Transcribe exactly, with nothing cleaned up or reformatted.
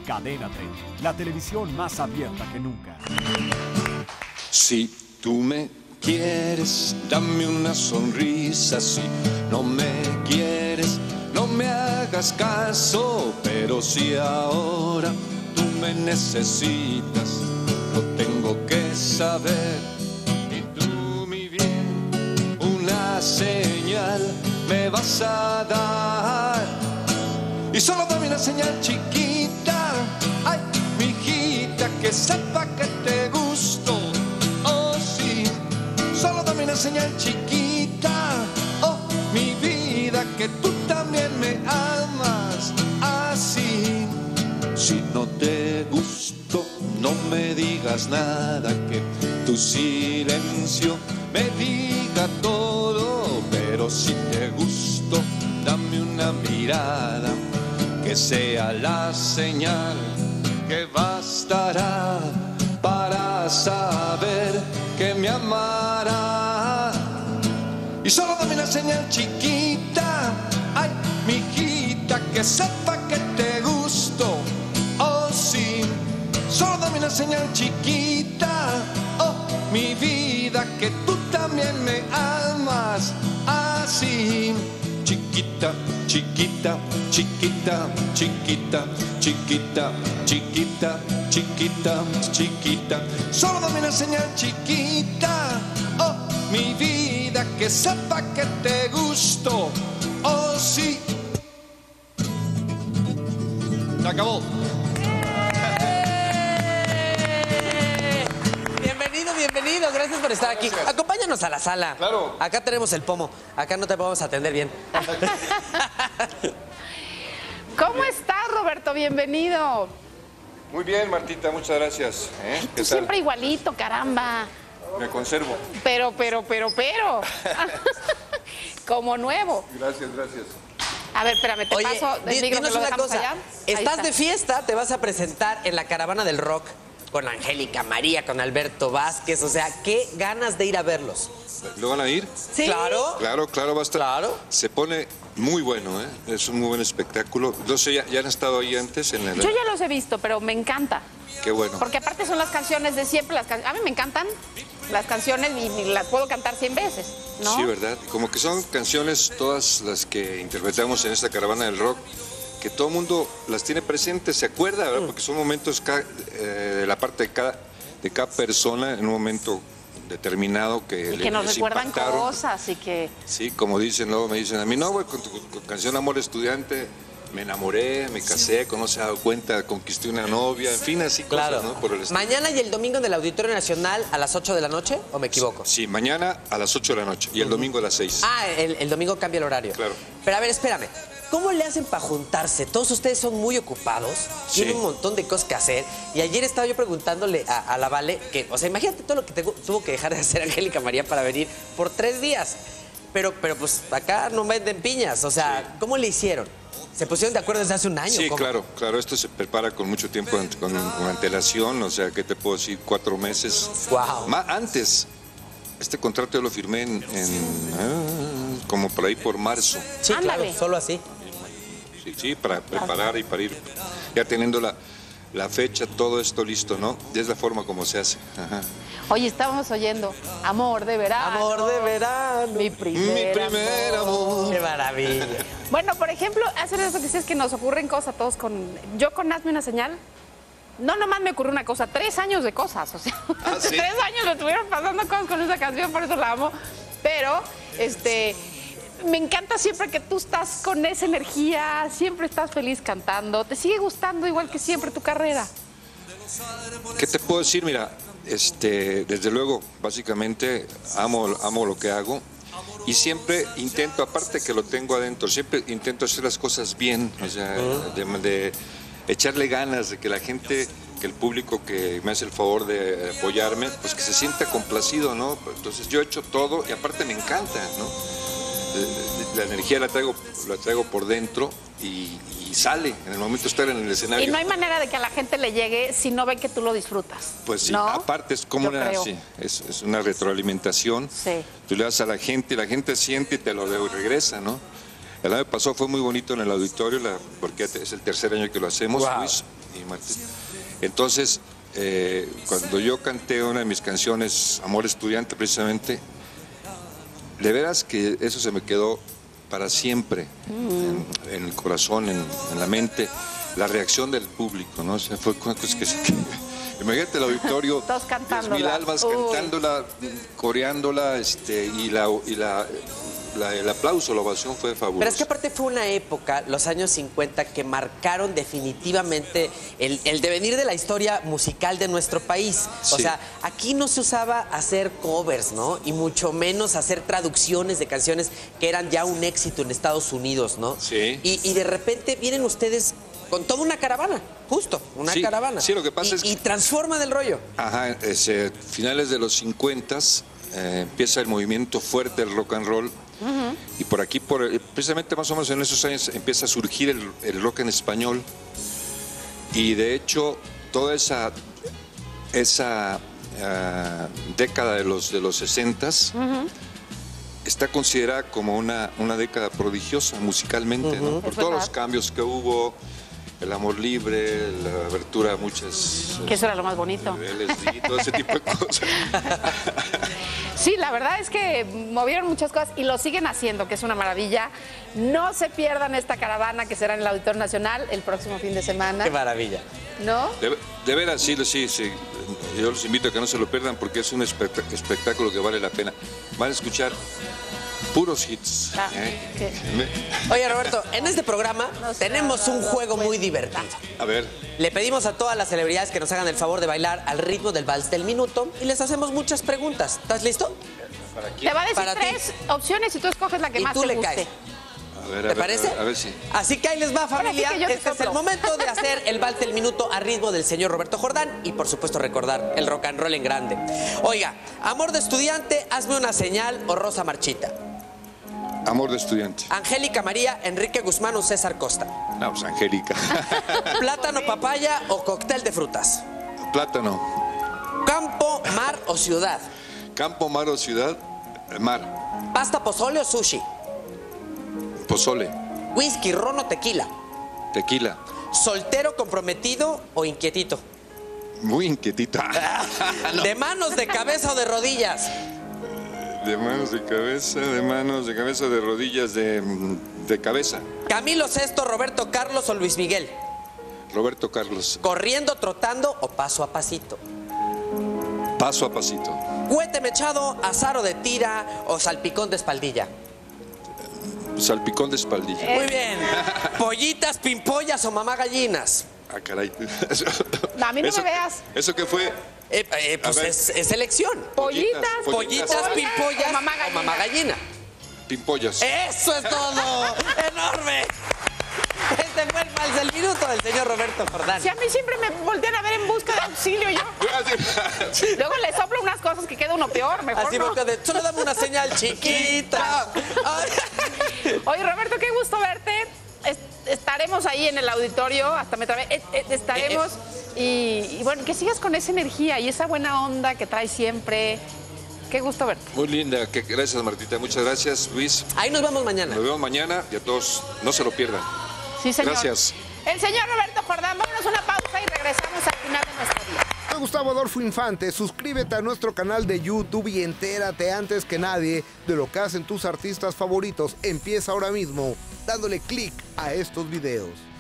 Cadena treinta, la televisión más abierta que nunca. Si tú me quieres, dame una sonrisa. Si no me quieres, no me hagas caso. Pero si ahora tú me necesitas, lo tengo que saber. Y tú, mi bien, una señal me vas a dar. Y solo dame una señal chiquita, ay, mi hijita, que sepa que te gusto. Oh, sí, solo dame una señal chiquita, oh, mi vida, que tú también me amas así. Si no te gusto, no me digas nada, que tu silencio me diga todo. Pero si te gusto, dame una mirada, que sea la señal que bastará para saber que me amará. Y solo dame una señal chiquita, ay, mi hijita, que sepa que te gusto. Oh, sí, solo dame una señal chiquita, oh, mi vida, que tú también me amas así. Chiquita, chiquita, chiquita, chiquita, chiquita, chiquita, chiquita, chiquita. Solo dame una señal chiquita, oh, mi vida, que sepa que te gusto. Oh, sí. Se acabó. Bienvenido, bienvenido, gracias por estar aquí. Acompáñanos a la sala. Claro. Acá tenemos el pomo, acá no te podemos atender bien. ¿Cómo estás, Roberto? Bienvenido. Muy bien, Martita, muchas gracias. ¿Eh? Tú ¿Qué tal? siempre igualito, caramba. Me conservo. Pero, pero, pero, pero. Como nuevo. Gracias, gracias. A ver, espérame, te Oye, paso di- el micro, dinos que lo una dejamos cosa. allá. Ahí Estás está. de fiesta, te vas a presentar en la Caravana del Rock con Angélica María, con Alberto Vázquez. O sea, qué ganas de ir a verlos. ¿Lo van a ir? Sí. Claro. Claro, claro, va a estar. Claro. Se pone muy bueno, ¿eh? Es un muy buen espectáculo. No sé, ¿ya, ya han estado ahí antes en la... Yo ya los he visto, pero me encanta. Qué bueno. Porque aparte son las canciones de siempre. Las can... A mí me encantan las canciones y, y las puedo cantar cien veces, ¿no? Sí, ¿verdad? Como que son canciones todas las que interpretamos en esta Caravana del Rock, que todo el mundo las tiene presentes, se acuerda, ¿verdad? Porque son momentos ca- eh, de la parte de cada, de cada persona en un momento determinado que, Y le- que nos les recuerdan impactaron. cosas y que... Sí, como dicen, luego me dicen a mí, no, güey, con tu con canción Amor Estudiante me enamoré, me casé, no se ha dado cuenta, conquisté una novia, en fin, así Claro. cosas, ¿no? Por el estilo. Mañana y el domingo en el Auditorio Nacional a las ocho de la noche, ¿o me equivoco? Sí, mañana a las ocho de la noche y el domingo a las seis. Ah, el, el domingo cambia el horario. Claro. Pero a ver, espérame. ¿Cómo le hacen para juntarse? Todos ustedes son muy ocupados, Sí. tienen un montón de cosas que hacer. Y ayer estaba yo preguntándole a, a la Vale que, o sea, imagínate todo lo que tengo- tuvo que dejar de hacer Angélica María para venir por tres días. Pero, pero pues acá no venden piñas. O sea, ¿cómo le hicieron? ¿Se pusieron de acuerdo desde hace un año? Sí, ¿Cómo? claro, claro, esto se prepara con mucho tiempo, ant- con, con antelación, o sea, ¿qué te puedo decir? Cuatro meses. Guau. Más antes, este contrato yo lo firmé en, en, ah, como por ahí por marzo. Sí, claro, Ándale. solo así. Sí, sí, para preparar y para ir ya teniendo la, la fecha, todo esto listo, ¿no? Y es la forma como se hace. Ajá. Oye, estábamos oyendo Amor de verano. Amor de verano. Mi primer, Mi primer amor. Qué maravilla. Bueno, por ejemplo, hacer eso que sí es que nos ocurren cosas a todos con... Yo con Hazme una señal, no nomás me ocurrió una cosa, tres años de cosas, o sea, ¿Ah, sí? tres años me estuvieron pasando cosas con esa canción, por eso la amo, pero, este... Me encanta siempre que tú estás con esa energía, siempre estás feliz cantando, te sigue gustando igual que siempre tu carrera. ¿Qué te puedo decir? Mira, este, desde luego, básicamente amo, amo lo que hago y siempre intento, aparte que lo tengo adentro, siempre intento hacer las cosas bien, o sea, de, de echarle ganas, de que la gente, que el público que me hace el favor de apoyarme, pues que se sienta complacido, ¿no? Entonces yo he hecho todo y aparte me encanta, ¿no? La energía la traigo, la traigo por dentro y, y sale en el momento de estar en el escenario. Y no hay manera de que a la gente le llegue si no ven que tú lo disfrutas. Pues sí, ¿no? aparte es como Yo una, creo. sí, es, es una retroalimentación. Sí. Tú le das a la gente y la gente siente y te lo de- regresa, ¿no? El año pasado fue muy bonito en el auditorio, la- porque es el tercer año que lo hacemos. Wow. Luis, y Martín. Entonces, eh, cuando yo canté una de mis canciones, Amor Estudiante, precisamente, de veras que eso se me quedó para siempre mm. en, en el corazón, en, en la mente, la reacción del público, ¿no? O sea, fue una cosa que se... Imagínate el auditorio, todos cantándola. diez mil almas Uy. cantándola, coreándola, este, y, la, y la, la, el aplauso, la ovación fue fabuloso. Pero es que aparte fue una época, los años cincuenta, que marcaron definitivamente el, el devenir de la historia musical de nuestro país. O Sí. sea, aquí no se usaba hacer covers, ¿no? Y mucho menos hacer traducciones de canciones que eran ya un éxito en Estados Unidos, ¿no? Sí. Y, y de repente vienen ustedes con toda una caravana, justo, una Sí, caravana. sí, lo que pasa y, es que- y transforman el rollo. Ajá, es, eh, finales de los cincuenta eh, empieza el movimiento fuerte del rock and roll. Uh-huh. Y por aquí, por, precisamente más o menos en esos años, empieza a surgir el, el rock en español. Y de hecho, toda esa, esa uh, década de los, de los sesentas uh-huh. está considerada como una, una década prodigiosa musicalmente, uh-huh. ¿no? Por es todos verdad. los cambios que hubo. El amor libre, la abertura a muchas... Que eso era lo más bonito. L S D, todo ese tipo de cosas. Sí, la verdad es que movieron muchas cosas y lo siguen haciendo, que es una maravilla. No se pierdan esta caravana que será en el Auditorio Nacional el próximo fin de semana. Qué maravilla. ¿No? De, de veras, sí, sí, sí. Yo los invito a que no se lo pierdan porque es un espect- espectáculo que vale la pena. Van a escuchar puros hits. Ah, ¿eh? sí. Oye, Roberto, en este programa tenemos un juego muy divertido. A ver, Le pedimos a todas las celebridades que nos hagan el favor de bailar al ritmo del vals del minuto y les hacemos muchas preguntas. ¿Estás listo? ¿para quién? Te va a decir Para ti. tres opciones y tú escoges la que Y más tú te le guste. caes. A ver, a ¿Te ver, parece? A ver, a ver si. Así que ahí les va, familia. Ahora sí que yo te Este es el soplo. momento de hacer el vals del minuto a ritmo del señor Roberto Jordán y, por supuesto, recordar el rock and roll en grande. Oiga, amor de estudiante, hazme una señal o rosa marchita. Amor de estudiante. Angélica María, Enrique Guzmán o César Costa. No, pues Angélica. Plátano, papaya o cóctel de frutas. Plátano. Campo, mar o ciudad. Campo, mar o ciudad. Mar. Pasta, pozole o sushi. Pozole. Whisky, ron o tequila. Tequila. Soltero, comprometido o inquietito. Muy inquietita. De manos, de cabeza o de rodillas. De manos de cabeza, de manos de cabeza, de rodillas, de, de cabeza. Camilo Sesto, Roberto Carlos o Luis Miguel. Roberto Carlos. Corriendo, trotando o paso a pasito. Paso a pasito. Cohete mechado, azar o de tira o salpicón de espaldilla. Salpicón de espaldilla. Muy bien. Pollitas, pimpollas o mamá gallinas. Ah, caray. No, a mí no Eso- me veas. ¿Eso qué fue? Eh, eh, pues A ver. es, es elección. Pollitas, Pollitas, Pollitas, pimpollas o mamá o gallina. mamá gallina. Pimpollas. ¡Eso es todo! ¡Enorme! Este fue el vals del minuto del señor Roberto Jordán. Si a mí siempre me voltean a ver en busca de auxilio yo. Sí. Luego le soplo unas cosas que queda uno peor, mejor Así no. porque de, solo dame una señal chiquita. Ay. Oye, Roberto, qué gusto verte. Es- estaremos ahí en el auditorio, hasta me trabé. Eh, eh, estaremos. Y, y bueno, que sigas con esa energía y esa buena onda que traes siempre. Qué gusto verte. Muy linda. Que- Gracias, Martita. Muchas gracias, Luis. Ahí nos vemos mañana. Nos vemos mañana y a todos no se lo pierdan. Sí, señor. Gracias. El señor Roberto Jordán, vámonos a una pausa y regresamos al final de nuestro día. Soy Gustavo Adolfo Infante, suscríbete a nuestro canal de YouTube y entérate antes que nadie de lo que hacen tus artistas favoritos. Empieza ahora mismo dándole clic a estos videos.